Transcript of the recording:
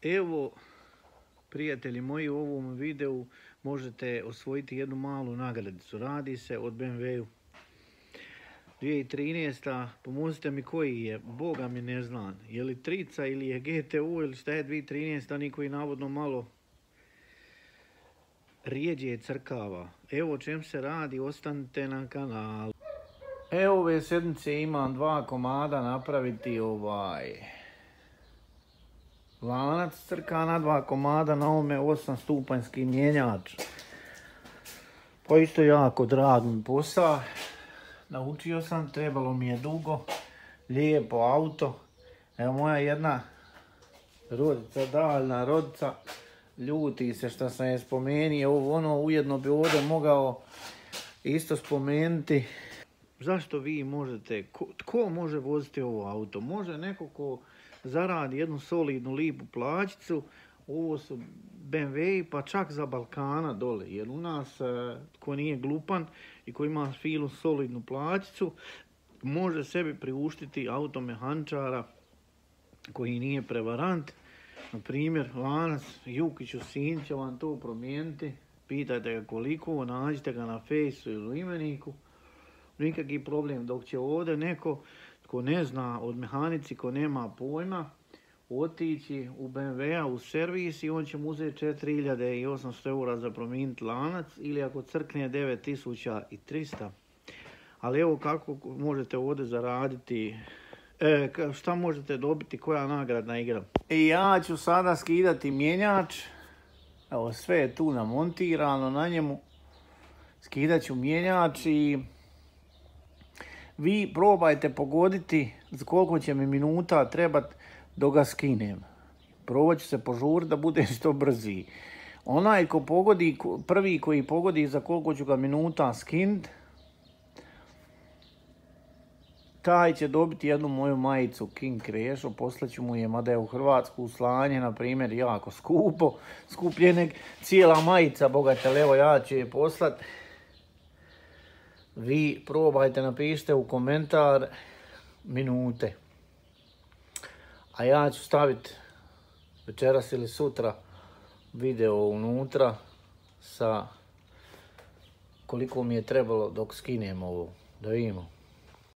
Evo, prijatelji moji, u ovom videu možete osvojiti jednu malu nagradicu. Radi se od BMW-u. 2013. Pomozite mi koji je, Boga mi ne znam. Je li trica ili je GTO ili šta je 2013. Oni koji navodno malo rijeđe crkava. Evo o čem se radi, ostanite na kanalu. Evo ove sedmice imam 2 komada napraviti lanac crkana, 2 komada na ovome 8 stupanjski mjenjač. Pa isto jako drag mi posao. Naučio sam, trebalo mi je dugo, lijepo auto. Evo moja jedna rodica, daljna rodica, ljuti se što sam je spomenuo, ujedno bi ovdje mogao isto spomenuti. Zašto vi možete, tko može voziti ovo auto? Može neko ko zaradi jednu solidnu lipu plaćicu. Ovo su BMW, pa čak za Balkana dole, jer u nas ko nije glupan i ko ima filu solidnu plaćicu, može sebi priuštiti automehaničara koji nije prevarant. Na primjer, lanac Jukić u Sinj će vam to promijeniti. Pitajte ga koliko, nađite ga na Fejsu ili u imeniku. Nikakvi problem, dok će ovdje neko tko ne zna od mehanici, ko nema pojma, otići u BMW-a u servis i on će mu uzeti 4800 eura za promijeniti lanac, ili ako crkne 9300. Ali evo kako možete ovdje zaraditi, šta možete dobiti, koja nagradna igra. I ja ću sada skidati mjenjač, evo sve je tu namontirano na njemu, skidat ću mjenjač i vi probajte pogoditi za koliko će mi minuta trebati dok ga skinem. Probat ću se požuriti da bude što brziji. Onaj ko pogodi, prvi koji pogodi za koliko ću ga minuta skinuti, taj će dobiti jednu moju majicu King Krešo, poslaću mu je, mada je u Hrvatsku slanje, na primjer, jako skupo, skuplje nek cijela majica, bogate, evo ja ću je poslati. Vi probajte, napišite u komentar minute. A ja ću staviti večeras ili sutra video unutra sa koliko mi je trebalo dok skinem ovo. Da vidimo.